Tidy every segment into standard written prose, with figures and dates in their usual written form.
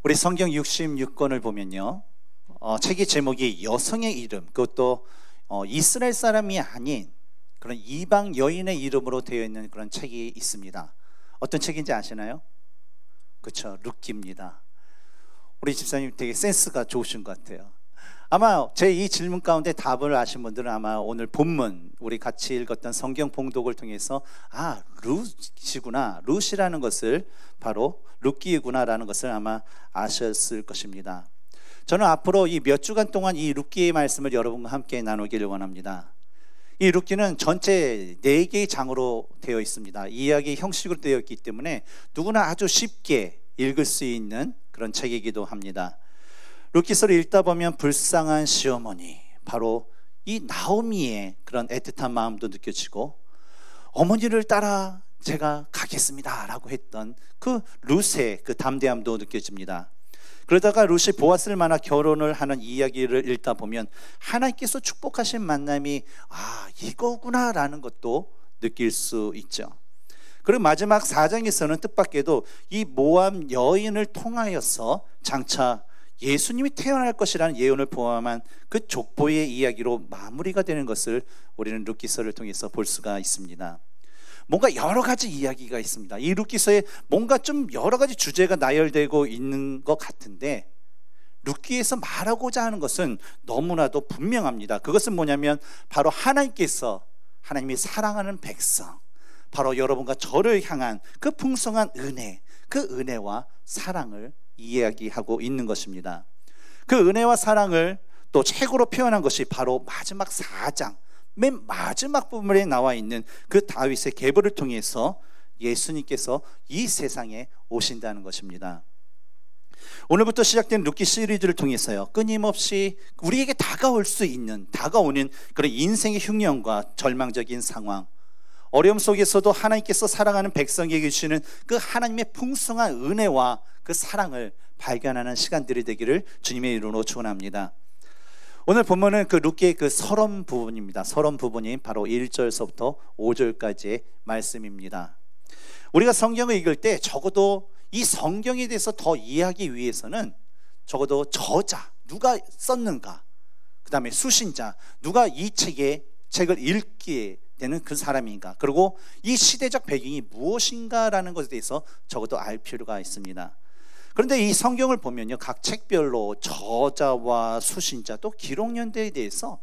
우리 성경 66권을 보면요, 책의 제목이 여성의 이름, 그것도 이스라엘 사람이 아닌 그런 이방 여인의 이름으로 되어 있는 그런 책이 있습니다. 어떤 책인지 아시나요? 그렇죠, 룻기입니다. 우리 집사님 되게 센스가 좋으신 것 같아요. 아마 제 이 질문 가운데 답을 아신 분들은 아마 오늘 본문 우리 같이 읽었던 성경 봉독을 통해서 룻이구나, 룻이라는 것을 바로 룻기구나라는 것을 아마 아셨을 것입니다. 저는 앞으로 이 몇 주간 동안 이 룻기의 말씀을 여러분과 함께 나누기를 원합니다. 이 룻기는 전체 4개의 장으로 되어 있습니다. 이야기 형식으로 되어 있기 때문에 누구나 아주 쉽게 읽을 수 있는 그런 책이기도 합니다. 룻기서를 읽다 보면 불쌍한 시어머니, 바로 이 나오미의 그런 애틋한 마음도 느껴지고, 어머니를 따라 제가 가겠습니다 라고 했던 그 룻의 그 담대함도 느껴집니다. 그러다가 룻이 보아스를 만나 결혼을 하는 이야기를 읽다 보면 하나님께서 축복하신 만남이 이거구나 라는 것도 느낄 수 있죠. 그리고 마지막 4장에서는 뜻밖에도 이 모압 여인을 통하여서 장차 예수님이 태어날 것이라는 예언을 포함한 그 족보의 이야기로 마무리가 되는 것을 우리는 룻기서를 통해서 볼 수가 있습니다. 뭔가 여러 가지 이야기가 있습니다. 이 룻기서에 뭔가 좀 여러 가지 주제가 나열되고 있는 것 같은데, 룻기에서 말하고자 하는 것은 너무나도 분명합니다. 그것은 뭐냐면 바로 하나님이 사랑하는 백성, 바로 여러분과 저를 향한 그 풍성한 은혜, 그 은혜와 사랑을 이야기하고 있는 것입니다. 그 은혜와 사랑을 또 책으로 표현한 것이 바로 마지막 4장 맨 마지막 부분에 나와 있는 그 다윗의 계보를 통해서 예수님께서 이 세상에 오신다는 것입니다. 오늘부터 시작된 룻기 시리즈를 통해서요, 끊임없이 우리에게 다가오는 그런 인생의 흉년과 절망적인 상황, 어려움 속에서도 하나님께서 사랑하는 백성에게 주시는 그 하나님의 풍성한 은혜와 그 사랑을 발견하는 시간들이 되기를 주님의 이름으로 축원합니다. 오늘 본문은 그 룻기의 그 서론 부분입니다. 서론 부분이 바로 1절서부터 5절까지의 말씀입니다. 우리가 성경을 읽을 때 적어도 이 성경에 대해서 더 이해하기 위해서는 적어도 저자, 누가 썼는가, 그 다음에 수신자, 누가 이 책을 읽기에 되는 그 사람인가, 그리고 이 시대적 배경이 무엇인가라는 것에 대해서 적어도 알 필요가 있습니다. 그런데 이 성경을 보면요, 각 책별로 저자와 수신자 또 기록연대에 대해서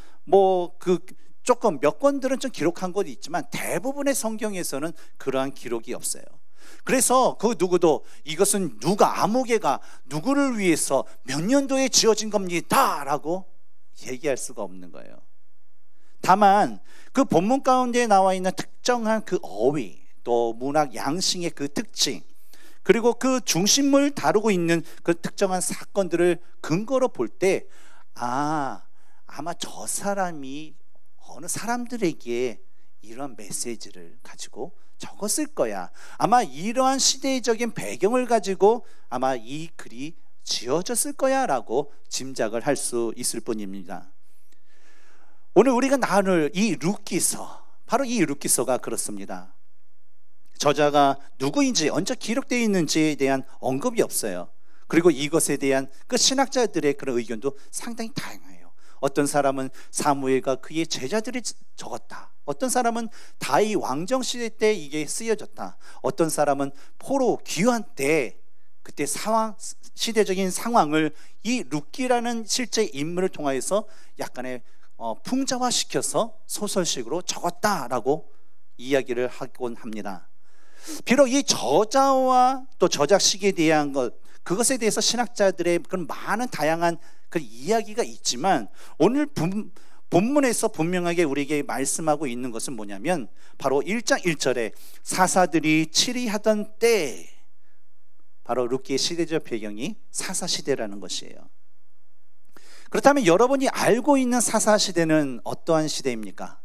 조금 몇 권들은 좀 기록한 것이 있지만 대부분의 성경에서는 그러한 기록이 없어요. 그래서 그 누구도 이것은 아무개가 누구를 위해서 몇 년도에 지어진 겁니다 라고 얘기할 수가 없는 거예요. 다만 그 본문 가운데 나와 있는 특정한 그 어휘, 또 문학 양식의 그 특징, 그리고 그 중심을 다루고 있는 그 특정한 사건들을 근거로 볼 때 아마 저 사람이 어느 사람들에게 이런 메시지를 가지고 적었을 거야, 아마 이러한 시대적인 배경을 가지고 아마 이 글이 지어졌을 거야 라고 짐작을 할 수 있을 뿐입니다. 오늘 우리가 나눌 이 룻기서, 바로 이 룻기서가 그렇습니다. 저자가 누구인지, 언제 기록되어 있는지에 대한 언급이 없어요. 그리고 이것에 대한 그 신학자들의 그런 의견도 상당히 다양해요. 어떤 사람은 사무엘과 그의 제자들이 적었다, 어떤 사람은 다윗 왕정 시대 때 이게 쓰여졌다, 어떤 사람은 포로 귀환 때 그때 시대적인 상황을 이 룻기라는 실제 인물을 통하여서 약간의 풍자화시켜서 소설식으로 적었다라고 이야기를 하곤 합니다. 비록 이 저자와 또 저작식에 대한 그것에 대해서 신학자들의 그런 많은 다양한 그 이야기가 있지만, 오늘 본문에서 분명하게 우리에게 말씀하고 있는 것은 뭐냐면 바로 1장 1절에 사사들이 치리하던 때, 바로 룻기의 시대적 배경이 사사시대라는 것이에요. 그렇다면 여러분이 알고 있는 사사시대는 어떠한 시대입니까?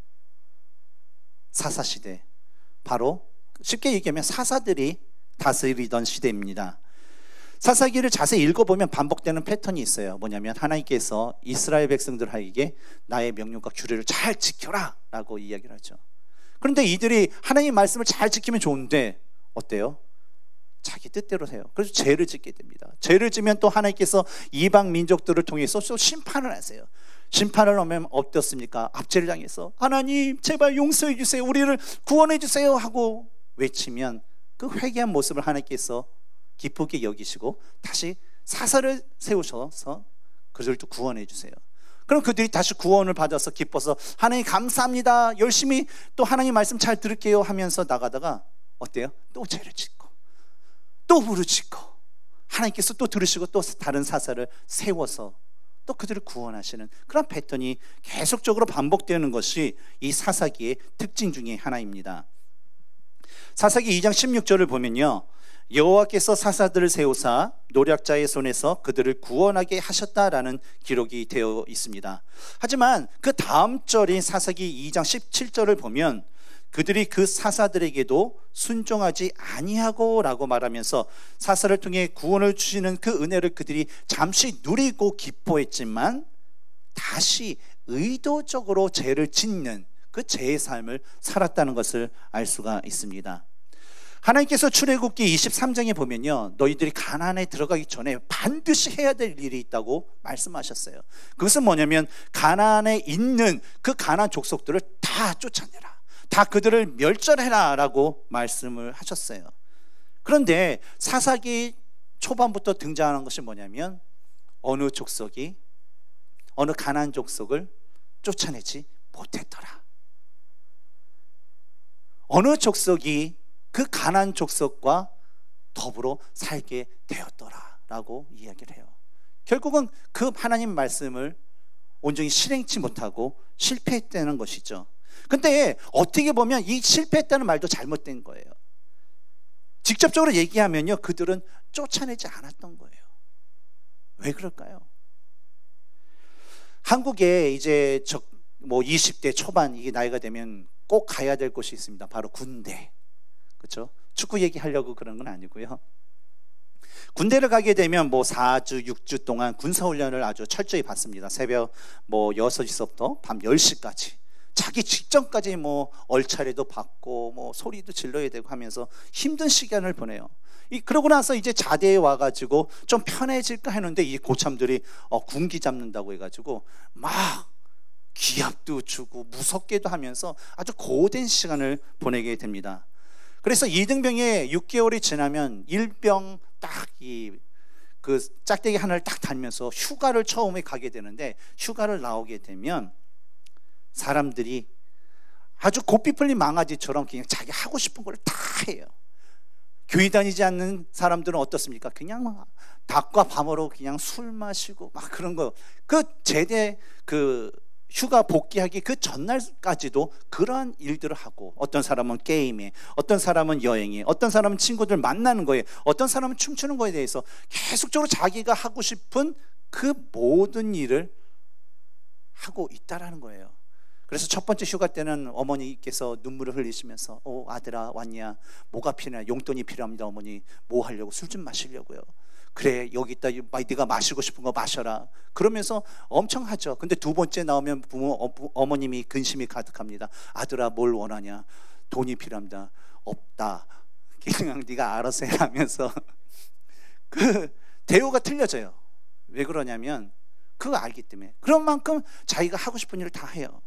사사시대, 바로 쉽게 얘기하면 사사들이 다스리던 시대입니다. 사사기를 자세히 읽어보면 반복되는 패턴이 있어요. 뭐냐면 하나님께서 이스라엘 백성들에게 나의 명령과 규례를 잘 지켜라 라고 이야기를 하죠. 그런데 이들이 하나님의 말씀을 잘 지키면 좋은데 어때요? 자기 뜻대로 해요. 그래서 죄를 짓게 됩니다. 죄를 지면 또 하나님께서 이방 민족들을 통해서 또 심판을 하세요. 심판을 하면 어떻습니까? 압제를 당해서 하나님 제발 용서해 주세요, 우리를 구원해 주세요 하고 외치면 그 회개한 모습을 하나님께서 기쁘게 여기시고 다시 사사를 세우셔서 그들도 구원해 주세요. 그럼 그들이 다시 구원을 받아서 기뻐서 하나님 감사합니다, 열심히 또 하나님 말씀 잘 들을게요 하면서 나가다가 어때요? 또 죄를 짓고 또 부르짖고 하나님께서 또 들으시고 또 다른 사사를 세워서 또 그들을 구원하시는 그런 패턴이 계속적으로 반복되는 것이 이 사사기의 특징 중에 하나입니다. 사사기 2장 16절을 보면요, 여호와께서 사사들을 세우사 노략자의 손에서 그들을 구원하게 하셨다라는 기록이 되어 있습니다. 하지만 그 다음 절인 사사기 2장 17절을 보면 그들이 그 사사들에게도 순종하지 아니하고 라고 말하면서 사사를 통해 구원을 주시는 그 은혜를 그들이 잠시 누리고 기뻐했지만 다시 의도적으로 죄를 짓는 그 죄의 삶을 살았다는 것을 알 수가 있습니다. 하나님께서 출애굽기 23장에 보면요, 너희들이 가나안에 들어가기 전에 반드시 해야 될 일이 있다고 말씀하셨어요. 그것은 뭐냐면 가나안에 있는 그 가나안 족속들을 다 쫓아내라, 다 그들을 멸절해라 라고 말씀을 하셨어요. 그런데 사사기 초반부터 등장하는 것이 뭐냐면 어느 족속이 어느 가나안 족속을 쫓아내지 못했더라, 어느 족속이 그 가나안 족속과 더불어 살게 되었더라 라고 이야기를 해요. 결국은 그 하나님 말씀을 온전히 실행치 못하고 실패했다는 것이죠. 근데 어떻게 보면 이 실패했다는 말도 잘못된 거예요. 직접적으로 얘기하면요, 그들은 쫓아내지 않았던 거예요. 왜 그럴까요? 한국에 이제 20대 초반 이게 나이가 되면 꼭 가야 될 곳이 있습니다. 바로 군대. 그렇죠? 축구 얘기하려고 그런 건 아니고요. 군대를 가게 되면 4주, 6주 동안 군사훈련을 아주 철저히 받습니다. 새벽 6시서부터 밤 10시까지. 자기 직전까지 얼차례도 받고 소리도 질러야 되고 하면서 힘든 시간을 보내요. 그러고 나서 이제 자대에 와가지고 좀 편해질까 했는데 이 고참들이 군기 잡는다고 해가지고 막 기합도 주고 무섭게도 하면서 아주 고된 시간을 보내게 됩니다. 그래서 2등병에 6개월이 지나면 일병 딱 그 짝대기 하나를 딱 달면서 휴가를 처음에 가게 되는데, 휴가를 나오게 되면 사람들이 아주 고삐 풀린 망아지처럼 그냥 자기 하고 싶은 걸 다 해요. 교회 다니지 않는 사람들은 어떻습니까? 그냥 막 닭과 밤으로 그냥 술 마시고 막 그런 거. 그 제대 휴가 복귀하기 그 전날까지도 그러한 일들을 하고, 어떤 사람은 게임에, 어떤 사람은 여행에, 어떤 사람은 친구들 만나는 거에, 어떤 사람은 춤추는 거에 대해서 계속적으로 자기가 하고 싶은 그 모든 일을 하고 있다라는 거예요. 그래서 첫 번째 휴가 때는 어머니께서 눈물을 흘리시면서 아들아 왔냐, 뭐가 필요해, 용돈이 필요합니다 어머니. 뭐 하려고? 술 좀 마시려고요. 그래 여기 있다, 네가 마시고 싶은 거 마셔라 그러면서 엄청 하죠. 근데 두 번째 나오면 어머님이 근심이 가득합니다. 아들아 뭘 원하냐? 돈이 필요합니다. 없다. 그냥 네가 알아서 해 하면서 그 대우가 틀려져요. 왜 그러냐면 그거 알기 때문에. 그런 만큼 자기가 하고 싶은 일을 다 해요.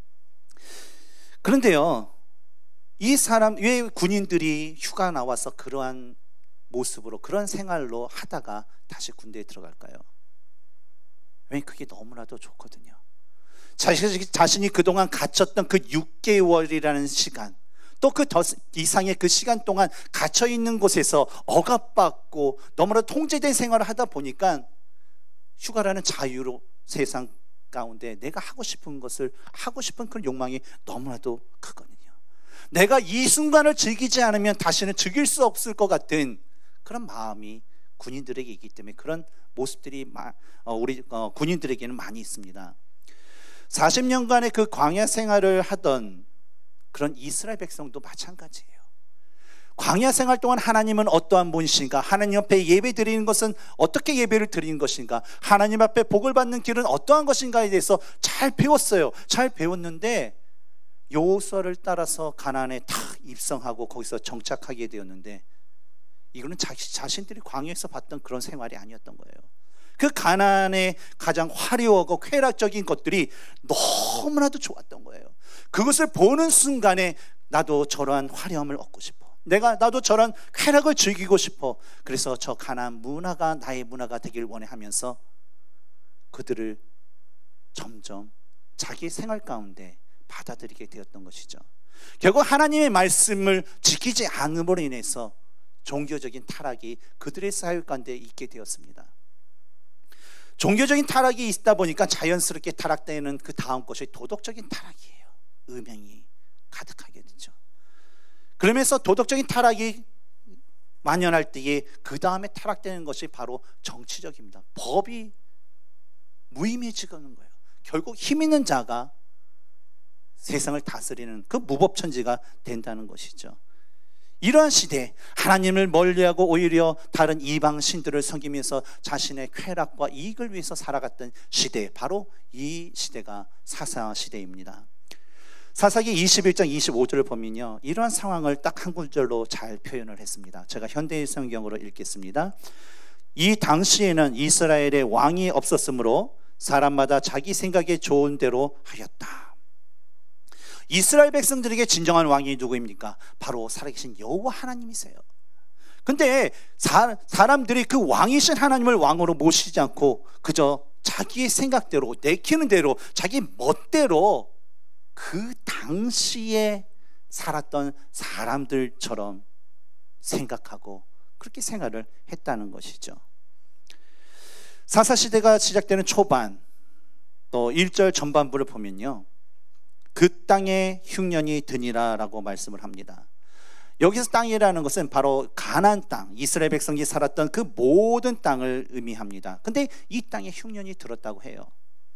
그런데요, 왜 군인들이 휴가 나와서 그러한 모습으로 그런 생활로 하다가 다시 군대에 들어갈까요? 왜? 그게 너무나도 좋거든요. 자신이 그동안 갇혔던 그 6개월이라는 시간, 또 그 더 이상의 그 시간 동안 갇혀있는 곳에서 억압받고 너무나도 통제된 생활을 하다 보니까 휴가라는 자유로 세상 가운데 내가 하고 싶은 것을 하고 싶은 그런 욕망이 너무나도 크거든요. 내가 이 순간을 즐기지 않으면 다시는 즐길 수 없을 것 같은 그런 마음이 군인들에게 있기 때문에 그런 모습들이 우리 군인들에게는 많이 있습니다. 40년간의 그 광야 생활을 하던 그런 이스라엘 백성도 마찬가지예요. 광야 생활 동안 하나님은 어떠한 분이신가, 하나님 앞에 예배 드리는 것은 어떻게 예배를 드리는 것인가, 하나님 앞에 복을 받는 길은 어떠한 것인가에 대해서 잘 배웠어요. 잘 배웠는데 여호수아를 따라서 가나안에 탁 입성하고 거기서 정착하게 되었는데, 이거는 자신들이 광야에서 봤던 그런 생활이 아니었던 거예요. 그 가나안의 가장 화려하고 쾌락적인 것들이 너무나도 좋았던 거예요. 그것을 보는 순간에 나도 저러한 화려함을 얻고 싶어. 나도 저런 쾌락을 즐기고 싶어. 그래서 저 가나안 문화가 나의 문화가 되길 원해 하면서 그들을 점점 자기 생활 가운데 받아들이게 되었던 것이죠. 결국 하나님의 말씀을 지키지 않음으로 인해서 종교적인 타락이 그들의 사회 가운데 있게 되었습니다. 종교적인 타락이 있다 보니까 자연스럽게 타락되는 그 다음 것이 도덕적인 타락이에요. 음행이 가득하게 되죠. 그러면서 도덕적인 타락이 만연할 때에 그 다음에 타락되는 것이 바로 정치적입니다. 법이 무의미해지는 거예요. 결국 힘 있는 자가 세상을 다스리는 그 무법천지가 된다는 것이죠. 이러한 시대에 하나님을 멀리하고 오히려 다른 이방 신들을 섬기면서 자신의 쾌락과 이익을 위해서 살아갔던 시대, 바로 이 시대가 사사 시대입니다. 사사기 21장 25절을 보면요, 이러한 상황을 딱 한 구절로 잘 표현을 했습니다. 제가 현대 성경으로 읽겠습니다. 이 당시에는 이스라엘에 왕이 없었으므로 사람마다 자기 생각에 좋은 대로 하였다. 이스라엘 백성들에게 진정한 왕이 누구입니까? 바로 살아계신 여호와 하나님이세요. 근데 사람들이 그 왕이신 하나님을 왕으로 모시지 않고 그저 자기의 생각대로, 내키는 대로, 자기 멋대로 그 당시에 살았던 사람들처럼 생각하고 그렇게 생활을 했다는 것이죠. 사사시대가 시작되는 초반, 또 1절 전반부를 보면요, 그 땅에 흉년이 드니라 라고 말씀을 합니다. 여기서 땅이라는 것은 바로 가나안 땅, 이스라엘 백성이 살았던 그 모든 땅을 의미합니다. 근데 이 땅에 흉년이 들었다고 해요.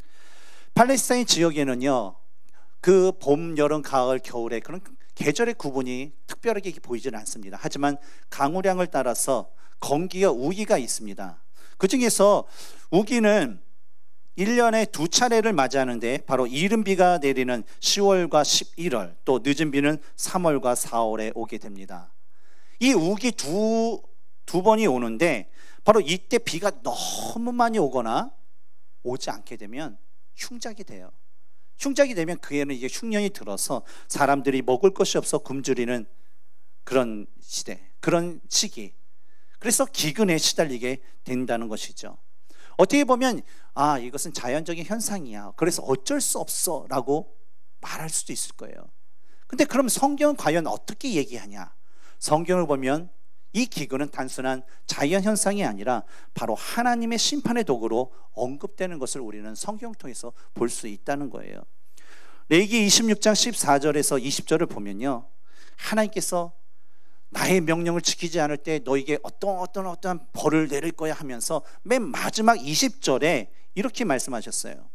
팔레스타인 지역에는요, 그 봄, 여름, 가을, 겨울에 그런 계절의 구분이 특별하게 보이지는 않습니다. 하지만 강우량을 따라서 건기와 우기가 있습니다. 그 중에서 우기는 1년에 2차례를 맞이하는데 바로 이른 비가 내리는 10월과 11월, 또 늦은 비는 3월과 4월에 오게 됩니다. 이 우기 두 번이 오는데 바로 이때 비가 너무 많이 오거나 오지 않게 되면 흉작이 돼요. 흉작이 되면 그에는 이게 흉년이 들어서 사람들이 먹을 것이 없어 굶주리는 그런 시대, 그런 시기. 그래서 기근에 시달리게 된다는 것이죠. 어떻게 보면 이것은 자연적인 현상이야, 그래서 어쩔 수 없어 라고 말할 수도 있을 거예요. 근데 그럼 성경은 과연 어떻게 얘기하냐? 성경을 보면 이 기근은 단순한 자연 현상이 아니라 바로 하나님의 심판의 도구로 언급되는 것을 우리는 성경을 통해서 볼 수 있다는 거예요. 레위기 26장 14절에서 20절을 보면요, 하나님께서 나의 명령을 지키지 않을 때 너에게 어떠한 벌을 내릴 거야 하면서 맨 마지막 20절에 이렇게 말씀하셨어요.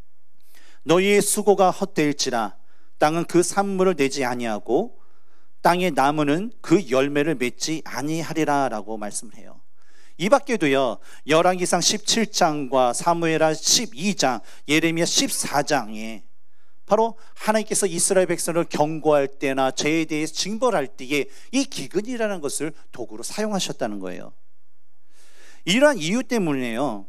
너희의 수고가 헛되일지라 땅은 그 산물을 내지 아니하고 땅의 나무는 그 열매를 맺지 아니하리라 라고 말씀을 해요. 이 밖에도요, 열왕기상 17장과 사무엘하 12장, 예레미야 14장에 바로 하나님께서 이스라엘 백성을 경고할 때나 죄에 대해서 징벌할 때에 이 기근이라는 것을 도구로 사용하셨다는 거예요. 이러한 이유 때문에요,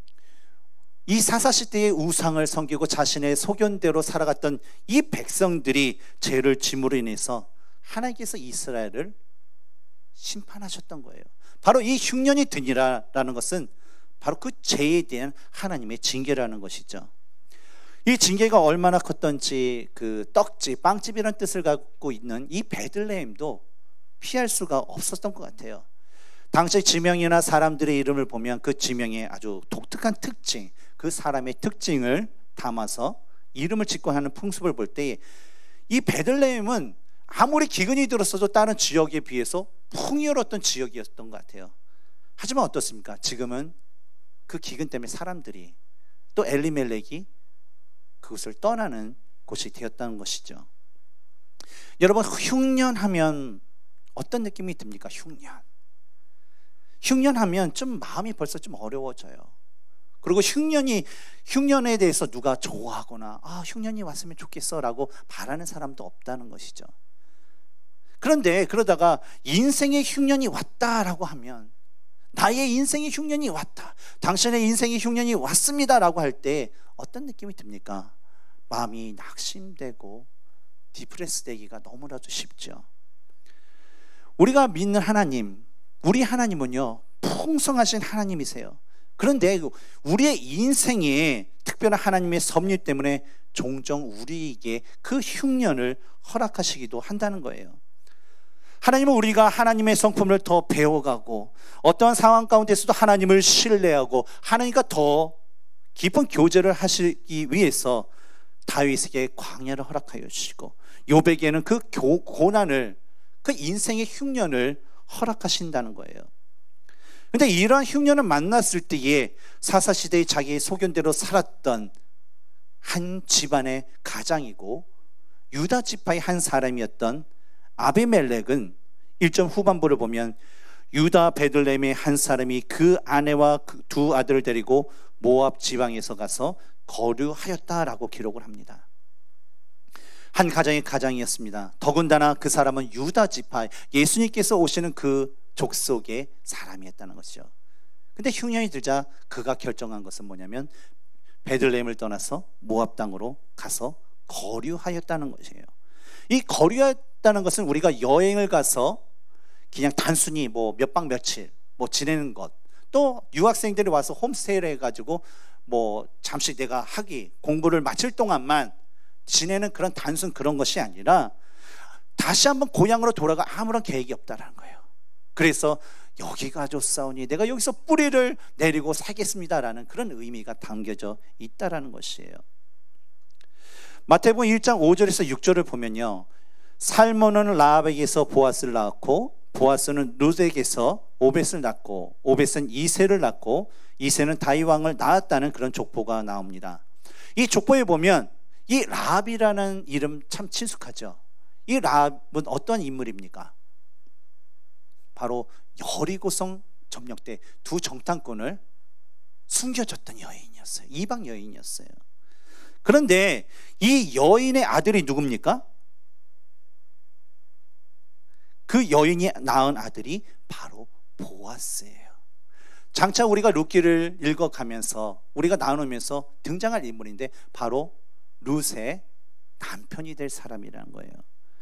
이 사사시대의 우상을 섬기고 자신의 소견대로 살아갔던 이 백성들이 죄를 짐으로 인해서 하나님께서 이스라엘을 심판하셨던 거예요. 바로 이 흉년이 드니라라는 것은 바로 그 죄에 대한 하나님의 징계라는 것이죠. 이 징계가 얼마나 컸던지 그 떡집, 빵집이라는 뜻을 갖고 있는 이 베들레헴도 피할 수가 없었던 것 같아요. 당시 지명이나 사람들의 이름을 보면 그 지명의 아주 독특한 특징, 그 사람의 특징을 담아서 이름을 짓고 하는 풍습을 볼 때 이 베들레헴은 아무리 기근이 들었어도 다른 지역에 비해서 풍요로웠던 지역이었던 것 같아요. 하지만 어떻습니까? 지금은 그 기근 때문에 사람들이, 또 엘리멜렉이 그것을 떠나는 곳이 되었다는 것이죠. 여러분, 흉년하면 어떤 느낌이 듭니까? 흉년하면 좀 마음이 벌써 좀 어려워져요. 그리고 흉년에 대해서 누가 좋아하거나 흉년이 왔으면 좋겠어 라고 바라는 사람도 없다는 것이죠. 그런데 그러다가 인생의 흉년이 왔다라고 하면, 나의 인생의 흉년이 왔다, 당신의 인생의 흉년이 왔습니다라고 할 때 어떤 느낌이 듭니까? 마음이 낙심되고 디프레스 되기가 너무나도 쉽죠. 우리가 믿는 하나님, 우리 하나님은요 풍성하신 하나님이세요. 그런데 우리의 인생에 특별한 하나님의 섭리 때문에 종종 우리에게 그 흉년을 허락하시기도 한다는 거예요. 하나님은 우리가 하나님의 성품을 더 배워가고 어떠한 상황 가운데서도 하나님을 신뢰하고 하나님과 더 깊은 교제를 하시기 위해서 다윗에게 광야를 허락하여 주시고 욥에게는 그 고난을, 그 인생의 흉년을 허락하신다는 거예요. 그런데 이러한 흉년을 만났을 때에 사사시대의 자기의 소견대로 살았던 한 집안의 가장이고 유다 지파의 한 사람이었던 아비멜렉은 1절 후반부를 보면 유다 베들레헴의 한 사람이 그 아내와 그 두 아들을 데리고 모압 지방에서 가서 거류하였다라고 기록을 합니다. 한 가정의 가장이었습니다. 더군다나 그 사람은 유다 지파, 예수님께서 오시는 그 족속의 사람이었다는 것이죠. 근데 흉년이 들자 그가 결정한 것은 뭐냐면 베들레헴을 떠나서 모압 땅으로 가서 거류하였다는 것이에요. 이 거류했다는 것은 우리가 여행을 가서 그냥 단순히 뭐 몇 박 며칠 뭐 지내는 것, 또 유학생들이 와서 홈스테이를 해가지고 뭐 잠시 내가 공부를 마칠 동안만 지내는 그런 단순 그런 것이 아니라 다시 한번 고향으로 돌아가 아무런 계획이 없다라는 거예요. 그래서 여기가 좋사오니 내가 여기서 뿌리를 내리고 살겠습니다라는 그런 의미가 담겨져 있다라는 것이에요. 마태복음 1장 5절에서 6절을 보면요, 살몬은 라합에게서 보아스를 낳았고 보아스는 룻에게서 오벳을 낳고 오벳은 이새를 낳고 이새는 다윗 왕을 낳았다는 그런 족보가 나옵니다. 이 족보에 보면 이 라합이라는 이름 참 친숙하죠. 이 라합은 어떤 인물입니까? 바로 여리고성 점령 때 두 정탐꾼을 숨겨줬던 여인이었어요. 이방 여인이었어요. 그런데 이 여인의 아들이 누굽니까? 그 여인이 낳은 아들이 바로 보아스예요. 장차 우리가 룻기를 읽어가면서 우리가 나누면서 등장할 인물인데 바로 룻의 남편이 될 사람이라는 거예요.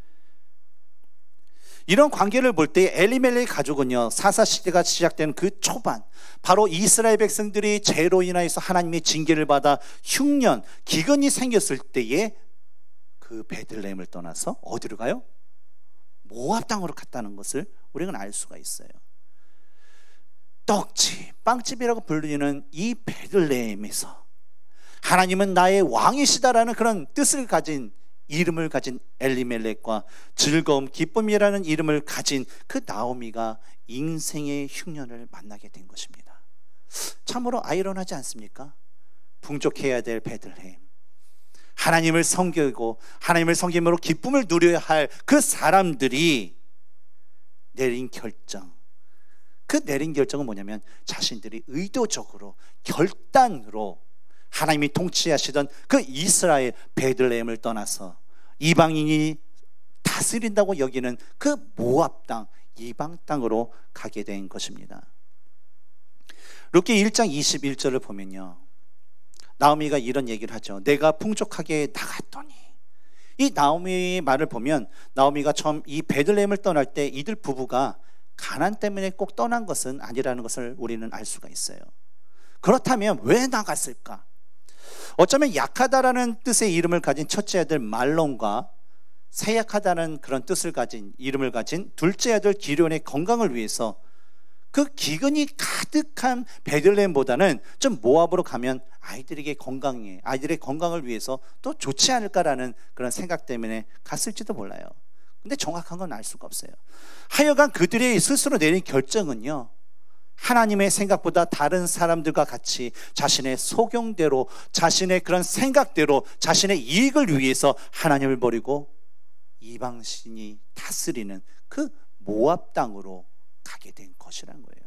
이런 관계를 볼 때 엘리멜렉 가족은요, 사사시대가 시작된 그 초반, 바로 이스라엘 백성들이 죄로 인하여서 하나님의 징계를 받아 흉년, 기근이 생겼을 때에 그 베들레헴을 떠나서 어디로 가요? 모압 땅으로 갔다는 것을 우리는 알 수가 있어요. 떡집, 빵집이라고 불리는 이 베들레헴에서 하나님은 나의 왕이시다라는 그런 뜻을 가진, 이름을 가진 엘리멜렉과 즐거움, 기쁨이라는 이름을 가진 그 나오미가 인생의 흉년을 만나게 된 것입니다. 참으로 아이러니하지 않습니까? 풍족해야 될 베들레헴, 하나님을 섬기고 하나님을 섬김으로 기쁨을 누려야 할 그 사람들이 내린 결정, 그 내린 결정은 뭐냐면 자신들이 의도적으로 결단으로 하나님이 통치하시던 그 이스라엘 베들레헴을 떠나서 이방인이 다스린다고 여기는 그 모압 땅, 이방 땅으로 가게 된 것입니다. 룻기 1장 21절을 보면요, 나오미가 이런 얘기를 하죠. 내가 풍족하게 나갔더니. 이 나오미의 말을 보면 나오미가 처음 이 베들레헴을 떠날 때 이들 부부가 가난 때문에 꼭 떠난 것은 아니라는 것을 우리는 알 수가 있어요. 그렇다면 왜 나갔을까? 어쩌면 약하다라는 뜻의 이름을 가진 첫째 아들 말론과 세약하다는 그런 뜻을 가진 이름을 가진 둘째 아들 기럝의 건강을 위해서 그 기근이 가득한 베들레헴보다는 좀 모압으로 가면 아이들의 건강을 위해서 또 좋지 않을까라는 그런 생각 때문에 갔을지도 몰라요. 근데 정확한 건 알 수가 없어요. 하여간 그들이 스스로 내린 결정은요, 하나님의 생각보다 다른 사람들과 같이 자신의 소경대로, 자신의 그런 생각대로, 자신의 이익을 위해서 하나님을 버리고 이방신이 다스리는 그 모압 땅으로 가게 된 것이라는 거예요.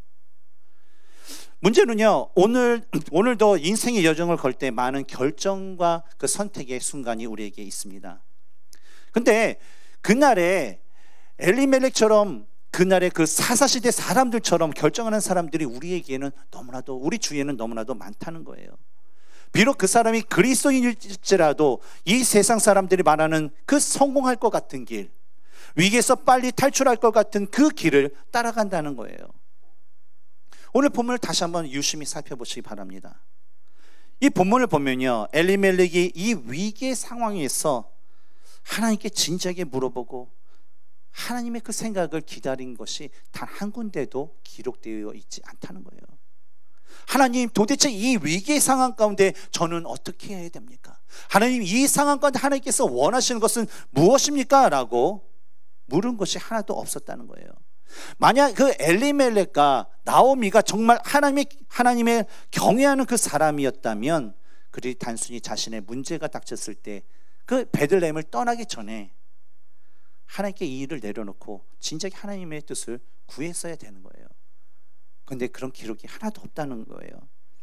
문제는요, 오늘도 인생의 여정을 걸 때 많은 결정과 그 선택의 순간이 우리에게 있습니다. 근데 그날에 엘리멜렉처럼 그날의 그 사사시대 사람들처럼 결정하는 사람들이 우리에게는 너무나도, 우리 주위에는 너무나도 많다는 거예요. 비록 그 사람이 그리스도인일지라도 이 세상 사람들이 말하는 그 성공할 것 같은 길, 위기에서 빨리 탈출할 것 같은 그 길을 따라간다는 거예요. 오늘 본문을 다시 한번 유심히 살펴보시기 바랍니다. 이 본문을 보면요, 엘리멜렉이 이 위기의 상황에서 하나님께 진지하게 물어보고 하나님의 그 생각을 기다린 것이 단 한 군데도 기록되어 있지 않다는 거예요. 하나님, 도대체 이 위기의 상황 가운데 저는 어떻게 해야 됩니까? 하나님, 이 상황 가운데 하나님께서 원하시는 것은 무엇입니까? 라고 물은 것이 하나도 없었다는 거예요. 만약 그 엘리멜렉과 나오미가 정말 하나님의 경외하는 그 사람이었다면, 그들이 단순히 자신의 문제가 닥쳤을 때 그 베들레헴을 떠나기 전에 하나님께 이 일을 내려놓고 진작에 하나님의 뜻을 구했어야 되는 거예요. 그런데 그런 기록이 하나도 없다는 거예요.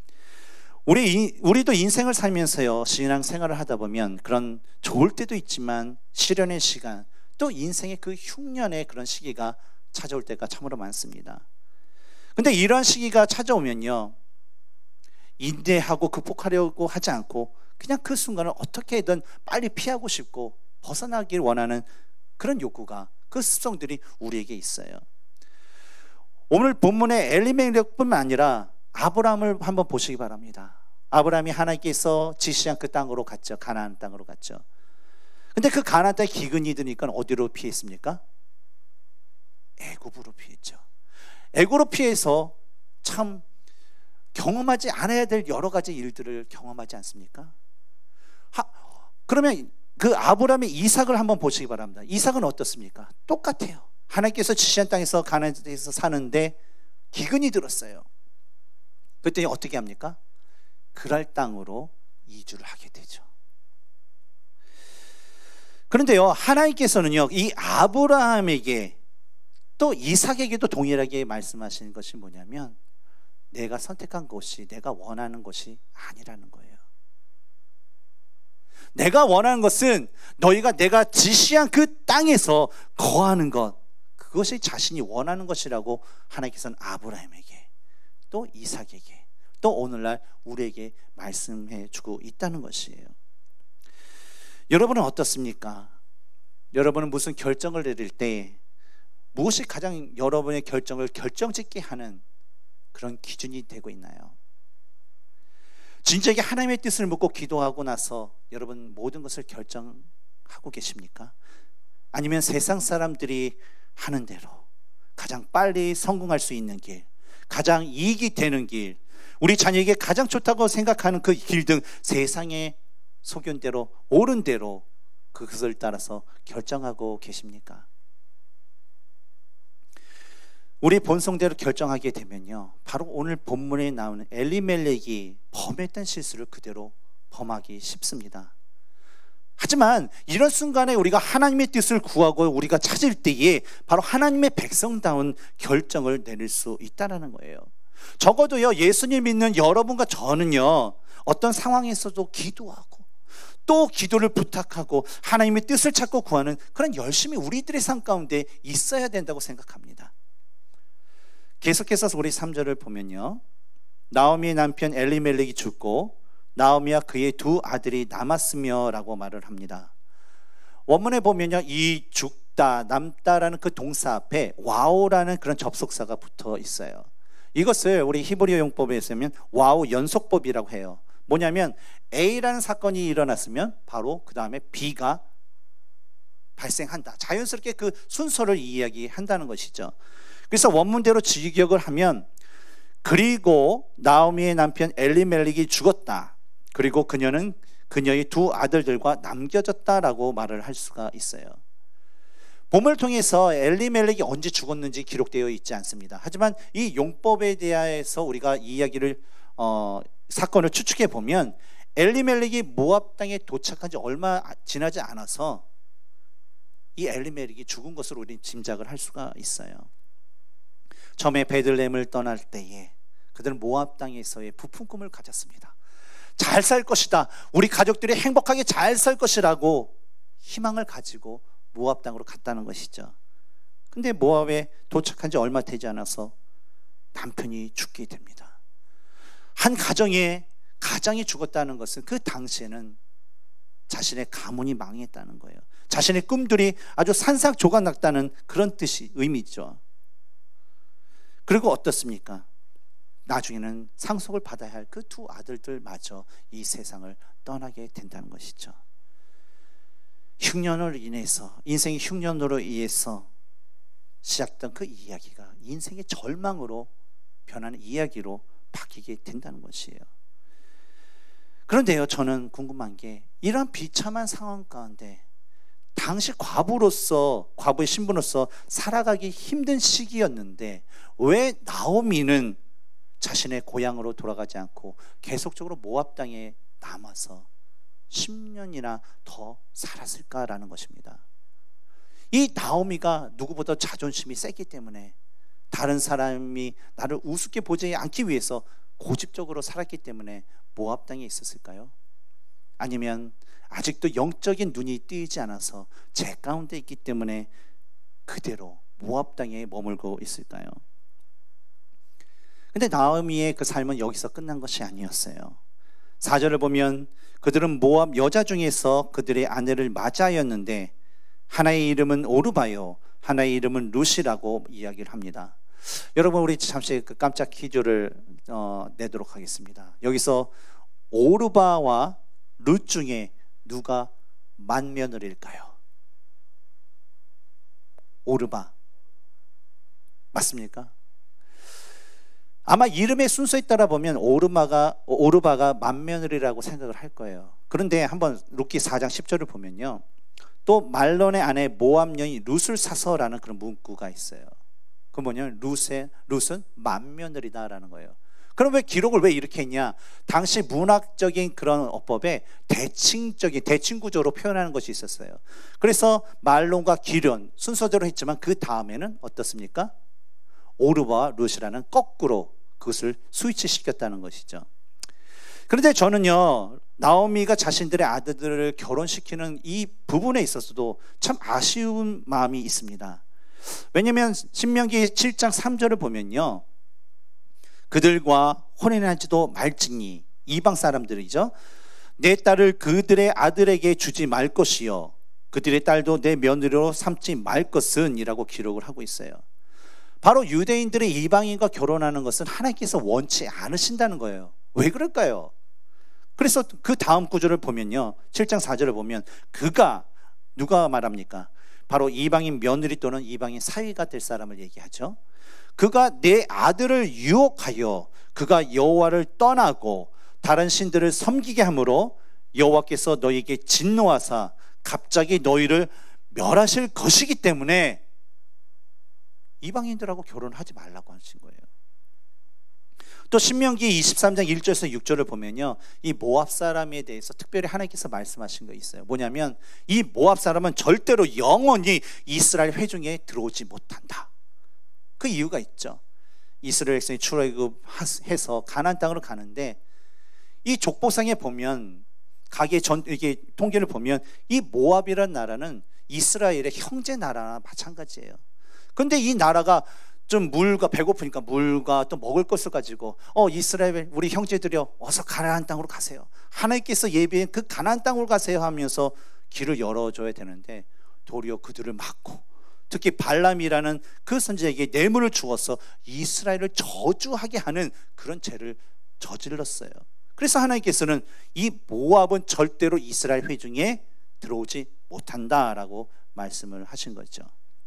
우리도 인생을 살면서요, 신앙 생활을 하다 보면 그런 좋을 때도 있지만 시련의 시간, 또 인생의 그 흉년의 그런 시기가 찾아올 때가 참으로 많습니다. 근데 이런 시기가 찾아오면요, 인내하고 극복하려고 하지 않고 그냥 그 순간을 어떻게든 빨리 피하고 싶고 벗어나길 원하는 그런 욕구가, 그 습성들이 우리에게 있어요. 오늘 본문의 엘리멜렉뿐만 아니라 아브라함을 한번 보시기 바랍니다. 아브라함이 하나님께서 지시한 그 땅으로 갔죠. 가나안 땅으로 갔죠. 근데 그 가나안 땅에 기근이 드니까 어디로 피했습니까? 애굽으로 피했죠. 애굽으로 피해서 참 경험하지 않아야 될 여러 가지 일들을 경험하지 않습니까? 그러면 그 아브라함의 이삭을 한번 보시기 바랍니다. 이삭은 어떻습니까? 똑같아요. 하나님께서 지시한 땅에서 가나안 땅에서 사는데 기근이 들었어요. 그때 어떻게 합니까? 그랄 땅으로 이주를 하게 되죠. 그런데요, 하나님께서는요, 이 아브라함에게 또 이삭에게도 동일하게 말씀하시는 것이 뭐냐면, 내가 선택한 것이 내가 원하는 것이 아니라는 거예요. 내가 원하는 것은 너희가 내가 지시한 그 땅에서 거하는 것, 그것이 자신이 원하는 것이라고 하나님께서는 아브라함에게, 또 이삭에게, 또 오늘날 우리에게 말씀해 주고 있다는 것이에요. 여러분은 어떻습니까? 여러분은 무슨 결정을 내릴 때 무엇이 가장 여러분의 결정을 결정짓게 하는 그런 기준이 되고 있나요? 진짜게 하나님의 뜻을 묻고 기도하고 나서 여러분 모든 것을 결정하고 계십니까? 아니면 세상 사람들이 하는 대로 가장 빨리 성공할 수 있는 길, 가장 이익이 되는 길, 우리 자녀에게 가장 좋다고 생각하는 그 길 등 세상의 소견대로, 옳은 대로 그것을 따라서 결정하고 계십니까? 우리 본성대로 결정하게 되면요, 바로 오늘 본문에 나오는 엘리멜렉이 범했던 실수를 그대로 범하기 쉽습니다. 하지만 이런 순간에 우리가 하나님의 뜻을 구하고 우리가 찾을 때에 바로 하나님의 백성다운 결정을 내릴 수 있다는 거예요. 적어도요, 예수님 믿는 여러분과 저는요, 어떤 상황에서도 기도하고 또 기도를 부탁하고 하나님의 뜻을 찾고 구하는 그런 열심이 우리들의 삶 가운데 있어야 된다고 생각합니다. 계속해서 우리 3절을 보면요, 나오미의 남편 엘리멜렉이 죽고 나오미와 그의 두 아들이 남았으며 라고 말을 합니다. 원문에 보면요, 이 죽다, 남다라는 그 동사 앞에 와우라는 그런 접속사가 붙어 있어요. 이것을 우리 히브리어 용법에서 하면 와우 연속법이라고 해요. 뭐냐면 A라는 사건이 일어났으면 바로 그 다음에 B가 발생한다. 자연스럽게 그 순서를 이야기한다는 것이죠. 그래서 원문대로 직역을 하면, 그리고 나오미의 남편 엘리멜렉이 죽었다, 그리고 그녀는 그녀의 두 아들들과 남겨졌다라고 말을 할 수가 있어요. 본문을 통해서 엘리멜렉이 언제 죽었는지 기록되어 있지 않습니다. 하지만 이 용법에 대해서 우리가 이야기를 사건을 추측해 보면 엘리멜렉이 모압 땅에 도착한 지 얼마 지나지 않아서 이 엘리멜렉이 죽은 것으로 우리는 짐작을 할 수가 있어요. 처음에 베들레헴을 떠날 때에 그들은 모압 땅에서의 부푼 꿈을 가졌습니다. 잘 살 것이다, 우리 가족들이 행복하게 잘 살 것이라고 희망을 가지고 모압 땅으로 갔다는 것이죠. 근데 모압에 도착한 지 얼마 되지 않아서 남편이 죽게 됩니다. 한 가장이 죽었다는 것은 그 당시에는 자신의 가문이 망했다는 거예요. 자신의 꿈들이 아주 산삭조각 났다는 그런 의미죠. 그리고 어떻습니까? 나중에는 상속을 받아야 할 그 두 아들들마저 이 세상을 떠나게 된다는 것이죠. 흉년으로 인해서, 인생의 흉년으로 인해서 시작된 그 이야기가 인생의 절망으로 변하는 이야기로 바뀌게 된다는 것이에요. 그런데요, 저는 궁금한 게 이런 비참한 상황 가운데 당시 과부의 신부로서 살아가기 힘든 시기였는데 왜 나오미는 자신의 고향으로 돌아가지 않고 계속적으로 모압 땅에 남아서 10년이나 더 살았을까라는 것입니다. 이 나오미가 누구보다 자존심이 세기 때문에 다른 사람이 나를 우습게 보지 않기 위해서 고집적으로 살았기 때문에 모압 땅에 있었을까요? 아니면 아직도 영적인 눈이 뜨이지 않아서 제 가운데 있기 때문에 그대로 모압 땅에 머물고 있을까요? 근데 나오미의 그 삶은 여기서 끝난 것이 아니었어요. 4절을 보면 그들은 모압 여자 중에서 그들의 아내를 맞이하였는데 하나의 이름은 오르바요, 하나의 이름은 룻이라고 이야기를 합니다. 여러분, 우리 잠시 그 깜짝 퀴즈를 내도록 하겠습니다. 여기서 오르바와 룻 중에 누가 맏며느리일까요? 오르바 맞습니까? 아마 이름의 순서에 따라 보면 오르바가 맏며느리라고 생각을 할 거예요. 그런데 한번 룻기 4장 10절을 보면요, 또 말론의 아내 모압 여인 룻을 사서라는 그런 문구가 있어요. 그 뭐냐면 룻은 맏며느리다라는 거예요. 그럼 왜 기록을 왜 이렇게 했냐? 당시 문학적인 그런 어법에 대칭 구조로 표현하는 것이 있었어요. 그래서 말론과 기련 순서대로 했지만 그 다음에는 어떻습니까? 오르바와 룻이라는 거꾸로 그것을 스위치 시켰다는 것이죠. 그런데 저는요, 나오미가 자신들의 아들들을 결혼시키는 이 부분에 있어서도 참 아쉬운 마음이 있습니다. 왜냐하면 신명기 7장 3절을 보면요, 그들과 혼인하지도 말지니, 이방 사람들이죠, 내 딸을 그들의 아들에게 주지 말 것이요 그들의 딸도 내 며느리로 삼지 말 것은 이라고 기록을 하고 있어요. 바로 유대인들의 이방인과 결혼하는 것은 하나님께서 원치 않으신다는 거예요. 왜 그럴까요? 그래서 그 다음 구절을 보면요, 7장 4절을 보면 누가 말합니까? 바로 이방인 며느리 또는 이방인 사위가 될 사람을 얘기하죠. 그가 내 아들을 유혹하여 그가 여호와를 떠나고 다른 신들을 섬기게 함으로 여호와께서 너희에게 진노하사 갑자기 너희를 멸하실 것이기 때문에 이방인들하고 결혼하지 말라고 하신 거예요. 또 신명기 23장 1절에서 6절을 보면요, 이 모압 사람에 대해서 특별히 하나님께서 말씀하신 거 있어요. 뭐냐면 이 모압 사람은 절대로 영원히 이스라엘 회중에 들어오지 못한다. 그 이유가 있죠. 이스라엘 백성이 출애굽해서 가나안 땅으로 가는데 이 족보상에 보면 이게 통계를 보면 이 모압이라는 나라는 이스라엘의 형제 나라나 마찬가지예요. 그런데 이 나라가 좀 배고프니까 물과 또 먹을 것을 가지고 이스라엘 우리 형제들이여 어서 가나안 땅으로 가세요. 하나님께서 예비한 그 가나안 땅으로 가세요 하면서 길을 열어줘야 되는데 도리어 그들을 막고 특히 발람이라는 그 선지자에게 뇌물을 주어서 이스라엘을 저주하게 하는 그런 죄를 저질렀어요. 그래서 하나님께서는 이 모압은 절대로 이스라엘 회중에 들어오지 못한다라고 말씀을 하신 거죠.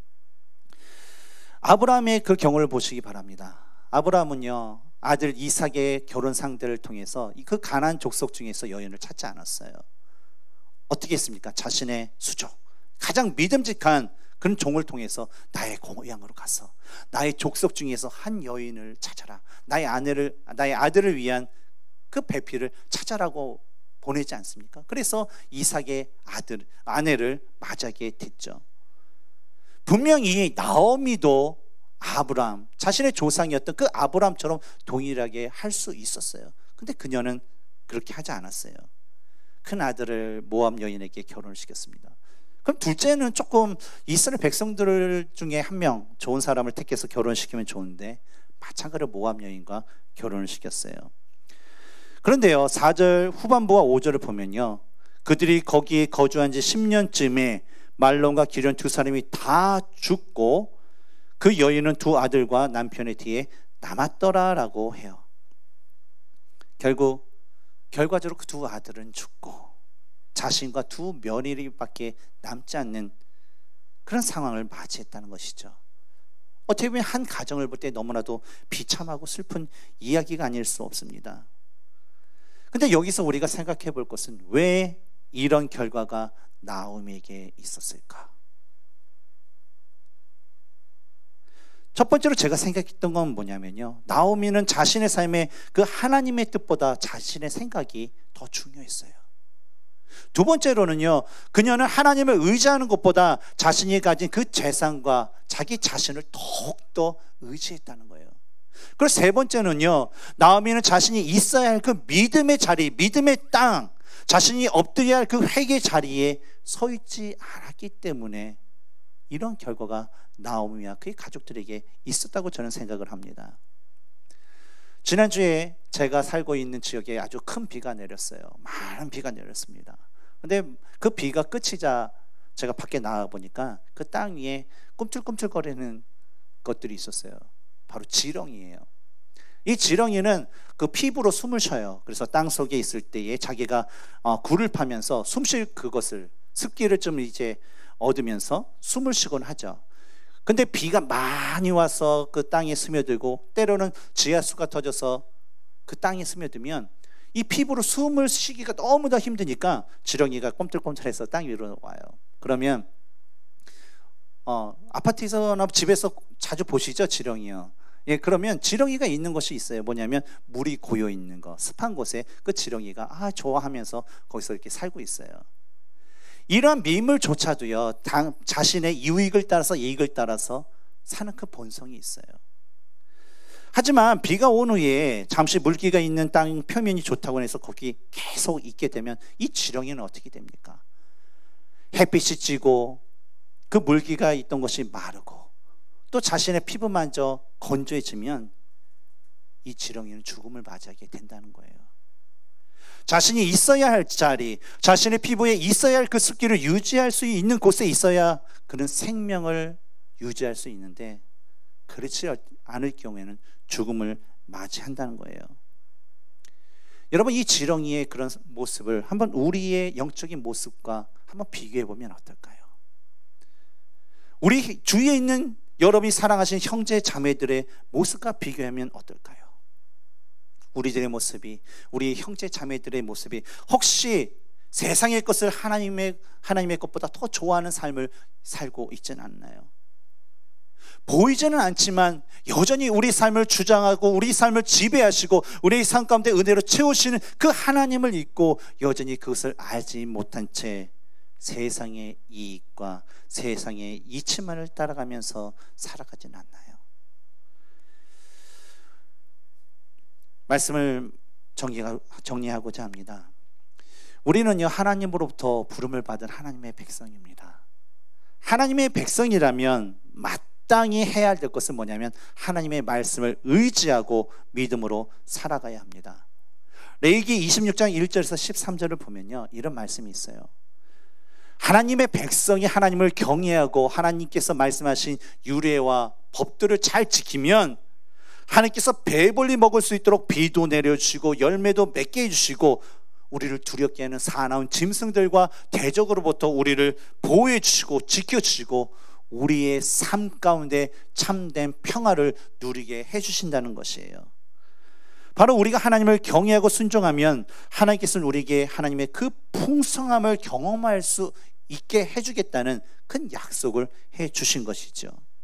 아브라함의 그 경우를 보시기 바랍니다. 아브라함은요, 아들 이삭의 결혼 상대를 통해서 그 가나안 족속 중에서 여인을 찾지 않았어요. 어떻게 했습니까? 자신의 수족, 가장 믿음직한 그런 종을 통해서 나의 고향으로 가서 나의 족속 중에서 한 여인을 찾아라, 나의 아들을 위한 그 배필을 찾아라고 보내지 않습니까? 그래서 이삭의 아내를 맞이하게 됐죠. 분명히 나오미도 아브라함, 자신의 조상이었던 그 아브라함처럼 동일하게 할 수 있었어요. 근데 그녀는 그렇게 하지 않았어요. 큰 아들을 모압 여인에게 결혼을 시켰습니다. 그럼 둘째는 조금 이스라엘 백성들 중에 한 명 좋은 사람을 택해서 결혼시키면 좋은데 마찬가지로 모압 여인과 결혼을 시켰어요. 그런데요, 4절 후반부와 5절을 보면요, 그들이 거기에 거주한 지 10년쯤에 말론과 기련 두 사람이 다 죽고 그 여인은 두 아들과 남편의 뒤에 남았더라라고 해요. 결과적으로 그 두 아들은 죽고 자신과 두 며느리밖에 남지 않는 그런 상황을 맞이했다는 것이죠. 어떻게 보면 한 가정을 볼 때 너무나도 비참하고 슬픈 이야기가 아닐 수 없습니다. 근데 여기서 우리가 생각해 볼 것은 왜 이런 결과가 나오미에게 있었을까? 첫 번째로 제가 생각했던 건 뭐냐면요, 나오미는 자신의 삶에 그 하나님의 뜻보다 자신의 생각이 더 중요했어요. 두 번째로는요, 그녀는 하나님을 의지하는 것보다 자신이 가진 그 재산과 자기 자신을 더욱더 의지했다는 거예요. 그리고 세 번째는요, 나오미는 자신이 있어야 할 그 믿음의 자리, 믿음의 땅, 자신이 엎드려야 할 그 회개의 자리에 서 있지 않았기 때문에 이런 결과가 나오미와 그의 가족들에게 있었다고 저는 생각을 합니다. 지난주에 제가 살고 있는 지역에 아주 큰 비가 내렸어요. 많은 비가 내렸습니다. 근데 그 비가 그치자 제가 밖에 나와 보니까 그 땅 위에 꿈틀꿈틀거리는 것들이 있었어요. 바로 지렁이에요. 이 지렁이는 그 피부로 숨을 쉬어요. 그래서 땅 속에 있을 때에 자기가 굴을 파면서 숨 쉴 그것을, 습기를 좀 이제 얻으면서 숨을 쉬곤 하죠. 근데 비가 많이 와서 그 땅에 스며들고 때로는 지하수가 터져서 그 땅에 스며들면 이 피부로 숨을 쉬기가 너무 더 힘드니까 지렁이가 꼼틀꼼틀해서 땅 위로 와요. 그러면 아파트에서나 집에서 자주 보시죠, 지렁이요. 예, 그러면 지렁이가 있는 곳이 있어요. 뭐냐면 물이 고여 있는 거, 습한 곳에 그 지렁이가 좋아하면서 거기서 이렇게 살고 있어요. 이러한 미물조차도요, 자신의 유익을 따라서, 이익을 따라서 사는 그 본성이 있어요. 하지만 비가 온 후에 잠시 물기가 있는 땅 표면이 좋다고 해서 거기 계속 있게 되면 이 지렁이는 어떻게 됩니까? 햇빛이 찌고 그 물기가 있던 것이 마르고 또 자신의 피부마저 건조해지면 이 지렁이는 죽음을 맞이하게 된다는 거예요. 자신이 있어야 할 자리, 자신의 피부에 있어야 할 그 습기를 유지할 수 있는 곳에 있어야 그는 생명을 유지할 수 있는데, 그렇지 않을 경우에는 죽음을 맞이한다는 거예요. 여러분, 이 지렁이의 그런 모습을 한번 우리의 영적인 모습과 한번 비교해 보면 어떨까요? 우리 주위에 있는 여러분이 사랑하시는 형제 자매들의 모습과 비교하면 어떨까요? 우리들의 모습이, 우리 형제 자매들의 모습이 혹시 세상의 것을 하나님의 것보다 더 좋아하는 삶을 살고 있지는 않나요? 보이지는 않지만 여전히 우리 삶을 주장하고 우리 삶을 지배하시고 우리 삶 가운데 은혜로 채우시는 그 하나님을 잊고 여전히 그것을 알지 못한 채 세상의 이익과 세상의 이치만을 따라가면서 살아가지는 않나요? 말씀을 정리하고자 합니다. 우리는요, 하나님으로부터 부름을 받은 하나님의 백성입니다. 하나님의 백성이라면 마땅히 해야 될 것은 뭐냐면 하나님의 말씀을 의지하고 믿음으로 살아가야 합니다. 레위기 26장 1절에서 13절을 보면요, 이런 말씀이 있어요. 하나님의 백성이 하나님을 경외하고 하나님께서 말씀하신 유례와 법들을 잘 지키면 하나님께서 배불리 먹을 수 있도록 비도 내려주시고 열매도 맺게 해주시고 우리를 두렵게 하는 사나운 짐승들과 대적으로부터 우리를 보호해 주시고 지켜주시고 우리의 삶 가운데 참된 평화를 누리게 해주신다는 것이에요. 바로 우리가 하나님을 경외하고 순종하면 하나님께서는 우리에게 하나님의 그 풍성함을 경험할 수 있게 해주겠다는 큰 약속을 해주신 것이죠.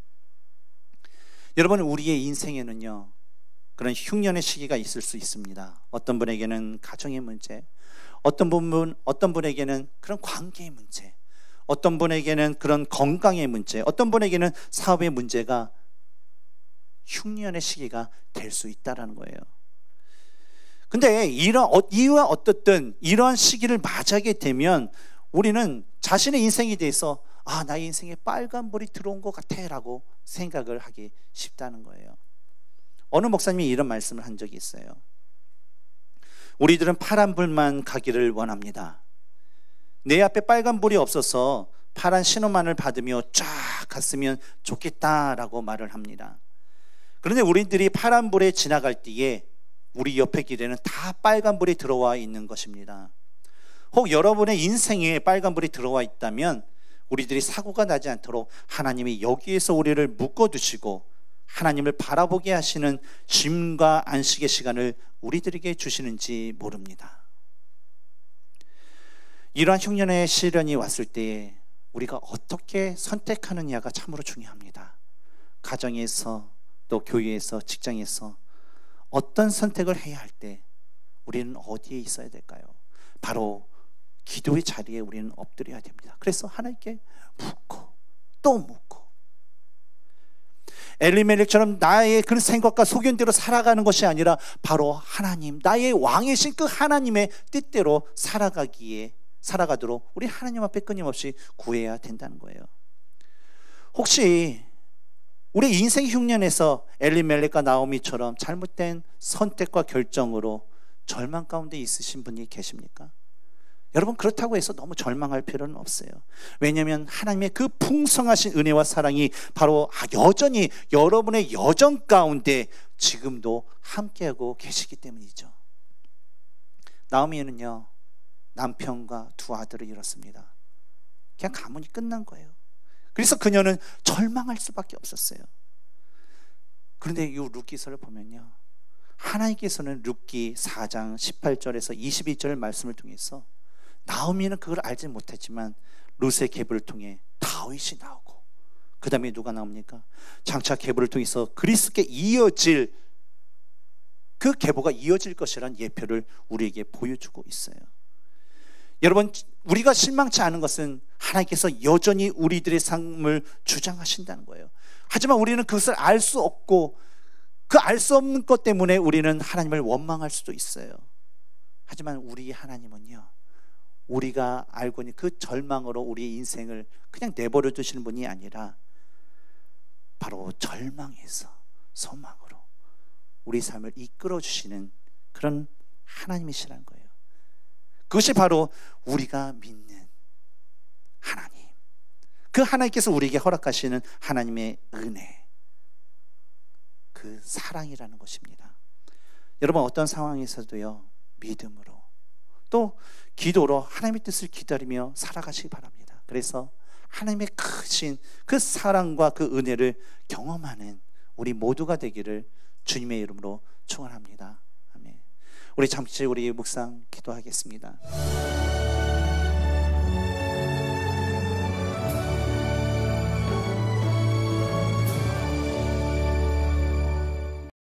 여러분, 우리의 인생에는요, 그런 흉년의 시기가 있을 수 있습니다. 어떤 분에게는 가정의 문제, 어떤 분에게는 그런 관계의 문제, 어떤 분에게는 그런 건강의 문제, 어떤 분에게는 사업의 문제가 흉년의 시기가 될 수 있다는 거예요. 근데 이와 어떻든 이러한 시기를 맞이하게 되면 우리는 자신의 인생에 대해서 나의 인생에 빨간불이 들어온 것 같아 라고 생각을 하기 쉽다는 거예요. 어느 목사님이 이런 말씀을 한 적이 있어요. 우리들은 파란불만 가기를 원합니다. 내 앞에 빨간불이 없어서 파란 신호만을 받으며 쫙 갔으면 좋겠다라고 말을 합니다. 그런데 우리들이 파란불에 지나갈 때에 우리 옆에 길에는 다 빨간불이 들어와 있는 것입니다. 혹 여러분의 인생에 빨간불이 들어와 있다면 우리들이 사고가 나지 않도록 하나님이 여기에서 우리를 묶어두시고 하나님을 바라보게 하시는 쉼과 안식의 시간을 우리들에게 주시는지 모릅니다. 이러한 흉년의 시련이 왔을 때에 우리가 어떻게 선택하느냐가 참으로 중요합니다. 가정에서 또 교회에서 직장에서 어떤 선택을 해야 할 때 우리는 어디에 있어야 될까요? 바로 기도의 자리에 우리는 엎드려야 됩니다. 그래서 하나님께 묻고 또 묻고, 엘리멜렉처럼 나의 그런 생각과 소견대로 살아가는 것이 아니라 바로 하나님, 나의 왕이신 그 하나님의 뜻대로 살아가도록 우리 하나님 앞에 끊임없이 구해야 된다는 거예요. 혹시 우리 인생 흉년에서 엘리멜렉과 나오미처럼 잘못된 선택과 결정으로 절망 가운데 있으신 분이 계십니까? 여러분, 그렇다고 해서 너무 절망할 필요는 없어요. 왜냐하면 하나님의 그 풍성하신 은혜와 사랑이 바로 여전히 여러분의 여정 가운데 지금도 함께하고 계시기 때문이죠. 나오미는요, 남편과 두 아들을 잃었습니다. 그냥 가문이 끝난 거예요. 그래서 그녀는 절망할 수밖에 없었어요. 그런데 이 룻기서를 보면요, 하나님께서는 룻기 4장 18절에서 22절 말씀을 통해서 나오미는 그걸 알지 못했지만 룻의 계보를 통해 다윗이 나오고, 그 다음에 누가 나옵니까? 장차 계보를 통해서 그리스도께 이어질, 그 계보가 이어질 것이라는 예표를 우리에게 보여주고 있어요. 여러분, 우리가 실망치 않은 것은 하나님께서 여전히 우리들의 삶을 주장하신다는 거예요. 하지만 우리는 그것을 알 수 없고, 그 알 수 없는 것 때문에 우리는 하나님을 원망할 수도 있어요. 하지만 우리 하나님은요, 우리가 알고 있는 그 절망으로 우리의 인생을 그냥 내버려 두시는 분이 아니라 바로 절망에서 소망으로 우리 삶을 이끌어 주시는 그런 하나님이시라는 거예요. 그것이 바로 우리가 믿는 하나님, 그 하나님께서 우리에게 허락하시는 하나님의 은혜, 그 사랑이라는 것입니다. 여러분, 어떤 상황에서도요, 믿음으로 또 기도로 하나님의 뜻을 기다리며 살아가시기 바랍니다. 그래서 하나님의 크신 그 사랑과 그 은혜를 경험하는 우리 모두가 되기를 주님의 이름으로 축원합니다. 아멘. 우리 잠시 우리 묵상 기도하겠습니다.